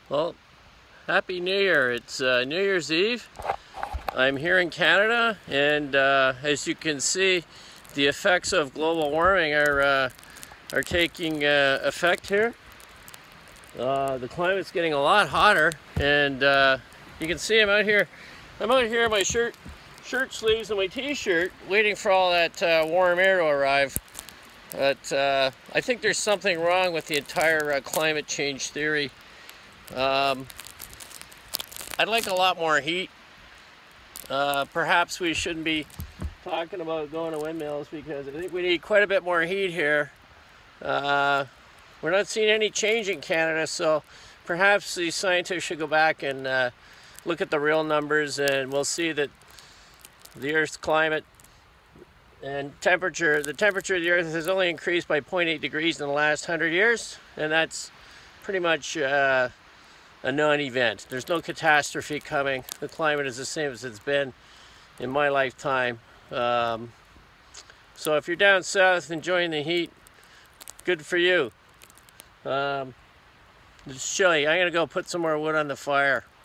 Well, Happy New Year. It's New Year's Eve. I'm here in Canada, and as you can see, the effects of global warming are taking effect here. The climate's getting a lot hotter, and you can see I'm out here in my shirt sleeves and my t-shirt, waiting for all that warm air to arrive. But I think there's something wrong with the entire climate change theory. I'd like a lot more heat. Perhaps we shouldn't be talking about going to windmills, because I think we need quite a bit more heat here. We're not seeing any change in Canada, so perhaps the scientists should go back and look at the real numbers, and we'll see that the Earth's climate and the temperature of the Earth has only increased by 0.8 degrees in the last 100 years, and that's pretty much a non-event. There's no catastrophe coming. The climate is the same as it's been in my lifetime. So if you're down south enjoying the heat, good for you. It's chilly. I'm gonna go put some more wood on the fire.